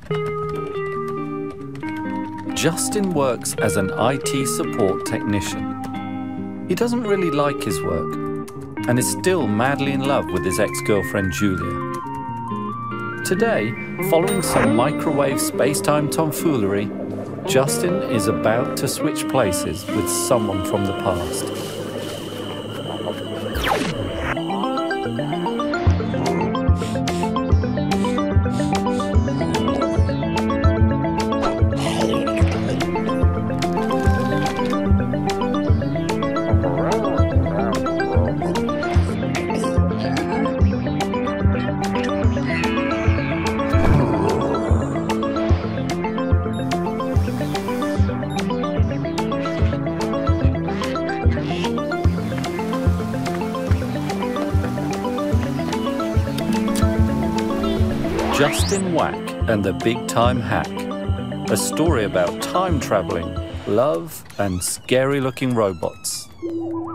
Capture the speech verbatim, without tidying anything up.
Justin works as an I T support technician. He doesn't really like his work and is still madly in love with his ex-girlfriend Julia. Today, following some microwave space-time tomfoolery, Justin is about to switch places with someone from the past. Justin Wack and the Big Time Hack, a story about time traveling, love, and scary-looking robots.